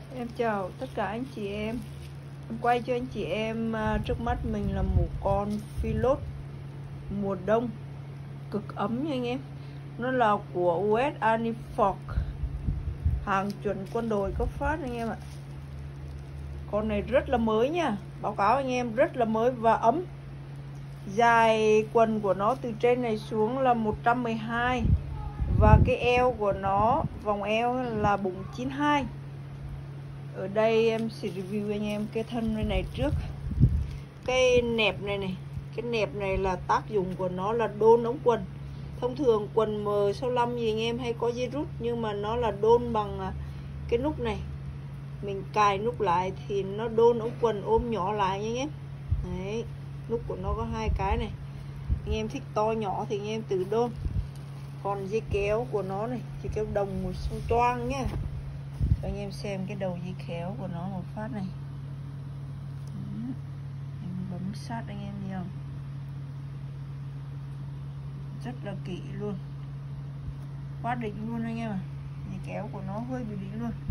Em chào tất cả anh chị em. Em quay cho anh chị em trước mắt mình là một con Philot mùa đông cực ấm nha anh em. Nó là của US Army Force, hàng chuẩn quân đội cấp phát anh em ạ. Con này rất là mới nha, báo cáo anh em, rất là mới và ấm. Dài quần của nó từ trên này xuống là 112 và cái eo của nó, vòng eo là bụng 92. Ở đây em sẽ review anh em cái thân này trước. Cái nẹp này cái nẹp này là tác dụng của nó là đôn ống quần. Thông thường quần M65 gì anh em hay có dây rút, nhưng mà nó là đôn bằng cái nút này. Mình cài nút lại thì nó đôn ống quần ôm nhỏ lại nha anh em. Đấy, nút của nó có hai cái này. Anh em thích to nhỏ thì anh em tự đôn. Còn dây kéo của nó này, dây kéo đồng một xung toang nhá. Cho anh em xem cái đầu dây kéo của nó một phát này. Em bấm sát anh em thấy không? Rất là kỹ luôn, quá đỉnh luôn anh em ạ. Dây kéo của nó hơi bị đỉnh luôn.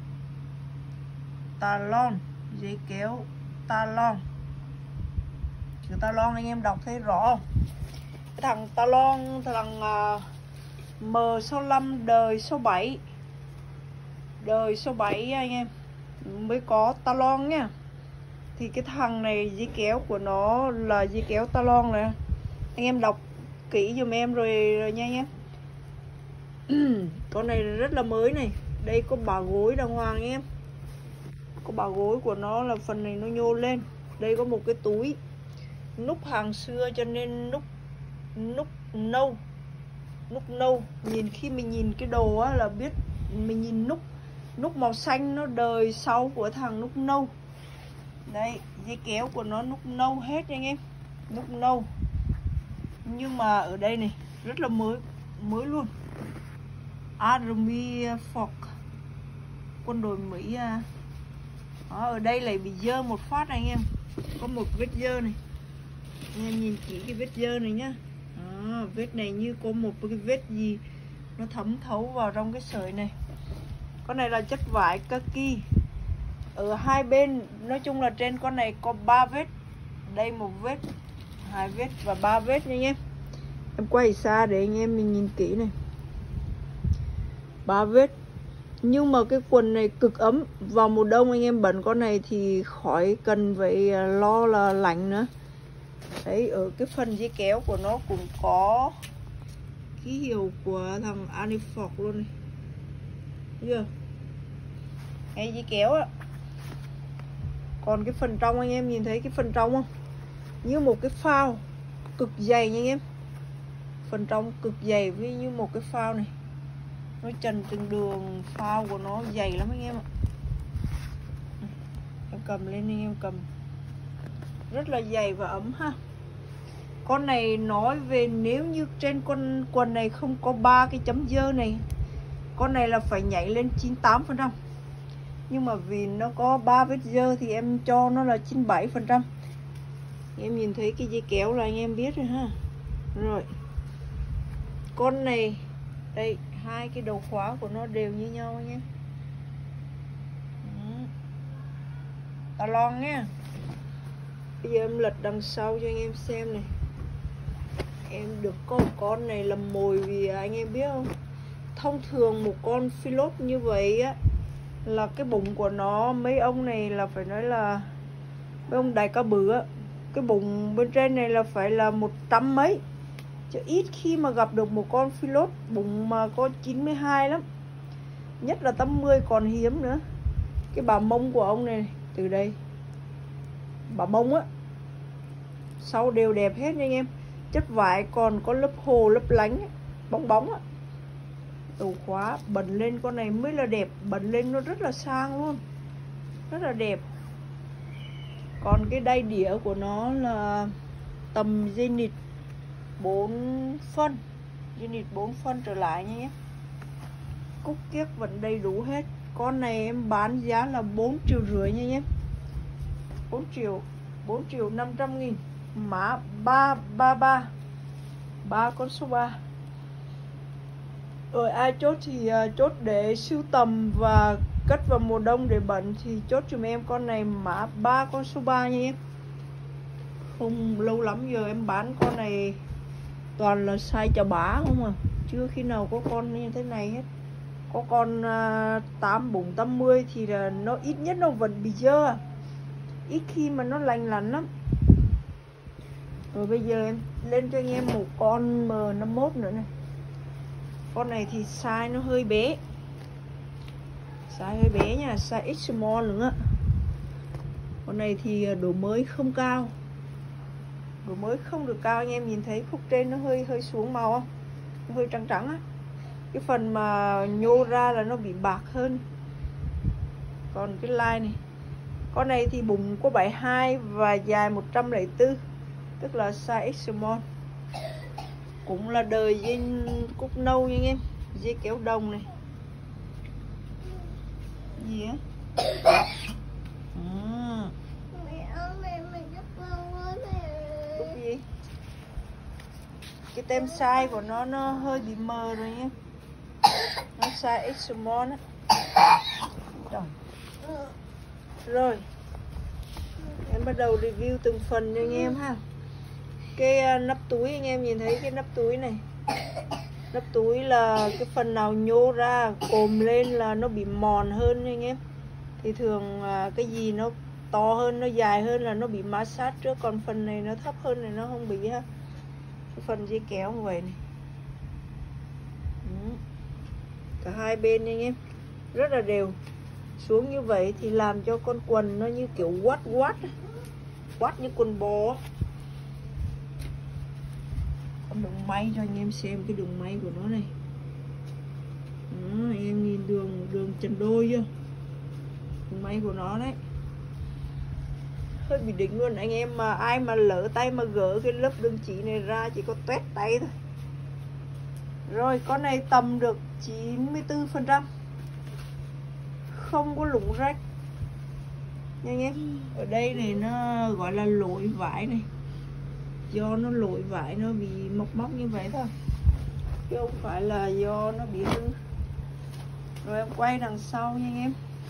Talon, dây kéo Talon. Chữ Talon anh em đọc thấy rõ không? Cái thằng Talon, thằng M65 đời số 7, đời số 7 anh em mới có Talon nhá. Thì cái thằng này dây kéo của nó là dây kéo Talon này, anh em đọc kỹ giùm em rồi nha anh em. Con này rất là mới này. Đây có bả gối đàng hoàng anh em. Có bả gối của nó là phần này nó nhô lên. Đây có một cái túi. Nút hàng xưa cho nên nút nâu. Nhìn khi mình nhìn cái đồ á là biết mình nhìn nút màu xanh nó đời sau của thằng nút nâu. Đây, dây kéo của nó nút nâu hết anh em. Nút nâu. Nhưng mà ở đây này rất là mới luôn. Army Force, quân đội Mỹ. Đó, ở đây lại bị dơ một phát này anh em. Có một vết dơ này. Anh em nhìn kỹ cái vết dơ này nhá. Đó, vết này như có một cái vết gì nó thấm thấu vào trong cái sợi này. Con này là chất vải kaki. Ở hai bên, nói chung là trên con này có 3 vết. Đây một vết, 2 vết và 3 vết nha anh em. Em quay xa để anh em mình nhìn kỹ này. 3 vết. Nhưng mà cái quần này cực ấm. Vào mùa đông anh em bận con này thì khỏi cần phải lo là lạnh nữa. Đấy, ở cái phần dây kéo của nó cũng có ký hiệu của thằng Army Force luôn này. Thấy chưa? Cái dây kéo á. Còn cái phần trong anh em nhìn thấy cái phần trong không? Như một cái phao cực dày nha anh em. Phần trong cực dày với như một cái phao này. Nó trần từng đường phao của nó dày lắm anh em ạ. Em cầm lên anh em cầm. Rất là dày và ấm ha. Con này nói về nếu như trên con quần này không có 3 cái chấm dơ này, con này là phải nhảy lên 98%. Nhưng mà vì nó có 3 vết dơ thì em cho nó là 97%. Em nhìn thấy cái dây kéo là anh em biết rồi ha. Rồi. Con này đây, hai cái đầu khóa của nó đều như nhau nhé. Talon nhé. Bây giờ em lật đằng sau cho anh em xem này. Em được có một con này làm mồi vì anh em biết không? Thông thường một con Philot như vậy á là cái bụng của nó, mấy ông này là phải nói là mấy ông đại ca bự á, cái bụng bên trên này là phải là 100 mấy. Chứ ít khi mà gặp được một con Philot bụng mà có 92 lắm. Nhất là 80 còn hiếm nữa. Cái bà mông của ông này, từ đây bà mông á, sau đều đẹp hết nha anh em. Chất vải còn có lớp hồ lấp lánh, bóng bóng á. Đầu khóa bẩn lên con này mới là đẹp. Bẩn lên nó rất là sang luôn, rất là đẹp. Còn cái đai đĩa của nó là tầm dây nịt 4 phân, dây nịt 4 phân trở lại nhé. Cúc kiếc vẫn đầy đủ hết. Con này em bán giá là 4,5 triệu nha nhé. 4 triệu 500 nghìn. Mã 333, 3 con số 3. Rồi ai chốt thì chốt để sưu tầm và cất vào mùa đông để bận thì chốt giùm em con này mã 3, con số 3 nha em. Không lâu lắm giờ em bán con này toàn là size chà bá không à, chưa khi nào có con như thế này hết. Có con 80 thì là nó ít nhất nó vẫn bị dơ, ít khi mà nó lành lặn lắm. Rồi bây giờ em lên cho anh em một con M51 nữa này. Con này thì size nó hơi bé, size hơi bé nha, size X small nữa. Con này thì độ mới không cao, độ mới không được cao. Anh em nhìn thấy khúc trên nó hơi xuống màu không, nó hơi trắng trắng á. Cái phần mà nhô ra là nó bị bạc hơn. Còn cái line này, con này thì bụng có 72 và dài 104, tức là size X small. Cũng là đời dây cúc nâu nha anh em, dây kéo đồng này. Gì á? Cúc gì? Cái tem size của nó hơi bị mờ rồi nhé, nó size X small á. Rồi em bắt đầu review từng phần cho anh em ha. Cái nắp túi, anh em nhìn thấy cái nắp túi này, nắp túi là cái phần nào nhô ra cồm lên là nó bị mòn hơn nha anh em. Thì thường cái gì nó to hơn, nó dài hơn là nó bị ma sát trước, còn phần này nó thấp hơn này nó không bị ha. Cái phần dây kéo như vậy này, cả hai bên nha anh em, rất là đều xuống như vậy thì làm cho con quần nó như kiểu quát như quần bò. Con đường may cho anh em xem cái đường may của nó này. Đó, anh em nhìn đường trần đôi chưa, đường may của nó đấy hơi bị đỉnh luôn anh em. Mà ai mà lỡ tay mà gỡ cái lớp đường chỉ này ra chỉ có tuét tay thôi. Rồi con này tầm được 94%, không có lủng rách nha anh em. Ở đây này nó gọi là lỗi vải này, do nó lỗi vải nó bị móc như vậy thôi, chứ không phải là do nó bị hư. Rồi em quay đằng sau nha anh em.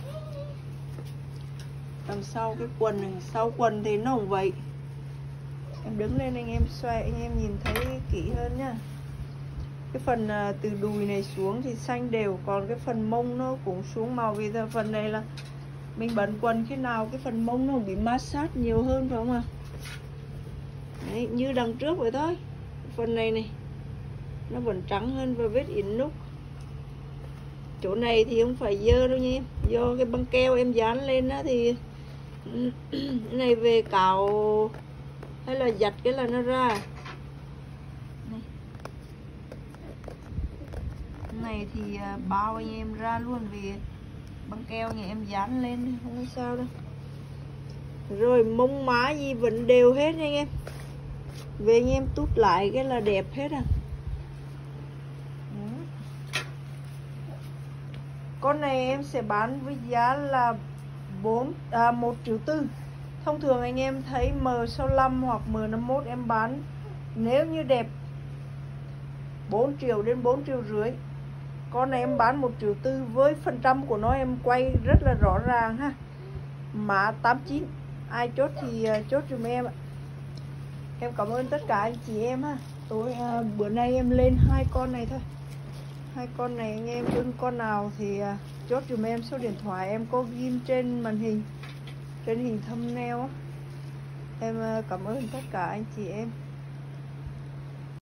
Đằng sau cái quần này, sau quần thì nó không vậy. Em đứng lên anh em xoay, anh em nhìn thấy kỹ hơn nhá. Cái phần từ đùi này xuống thì xanh đều, còn cái phần mông nó cũng xuống màu. Vì giờ phần này là mình bận quần khi nào cái phần mông nó bị ma sát nhiều hơn phải không ạ? Đấy, như đằng trước vậy thôi. Phần này này nó vẫn trắng hơn và vết in nút. Chỗ này thì không phải dơ đâu nha em, do cái băng keo em dán lên đó thì cái này về cạo hay là giặt cái là nó ra. Cái này thì bao anh em ra luôn vì băng keo nhà em dán lên không có sao đâu. Rồi mông má gì vẫn đều hết anh em, về anh em tút lại cái là đẹp hết à. Con này em sẽ bán với giá là 1,4 triệu. Thông thường anh em thấy M65 hoặc M51 em bán nếu như đẹp 4 triệu đến 4,5 triệu. Con này em bán 1,4 triệu với phần trăm của nó em quay rất là rõ ràng ha. Mã 89, ai chốt thì chốt giùm em ạ. Em cảm ơn tất cả anh chị em ha. Bữa nay em lên 2 con này thôi. 2 con này anh em ưng con nào thì chốt giùm em số điện thoại em có ghim trên màn hình, trên hình thumbnail á. Em cảm ơn tất cả anh chị em.